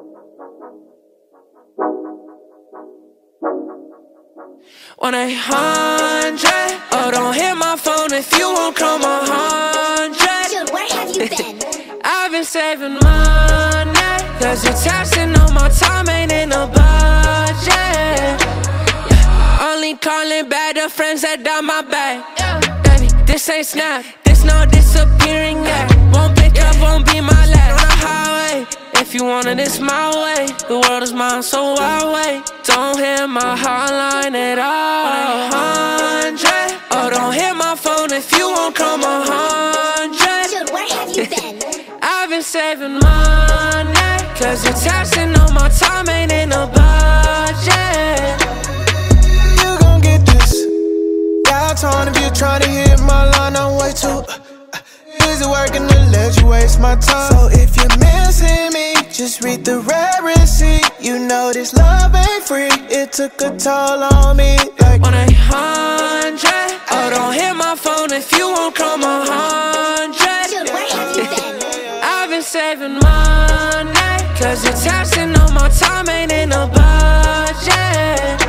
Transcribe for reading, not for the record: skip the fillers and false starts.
1-800. Oh, don't hit my phone if you won't come 100. Jude, where have you been? I've been saving money, cause you're taxing on my time, ain't in the budget. Only calling back the friends that down my back. Baby, this ain't Snap, this no disappearing yet. Won't pick up, won't be my last. On the highway, if you want it, it's my way. The world is mine, so I'll wait. Don't hit my hotline at all. 100. Oh, don't hit my phone if you won't come 100. Jude, where have you been? I've been saving money, cause you're taxing on my time, ain't in the budget. You gon' get this. Got time if you're trying to hit my line, I'm way too busy working to let you waste my time. So if you're missing me, just read the red receipt. You know this love ain't free, it took a toll on me. Like 1-800. Oh, don't hit my phone if you won't come 100. Jude, where have you been? I've been saving money, cause you're taxing on my time, ain't in the budget.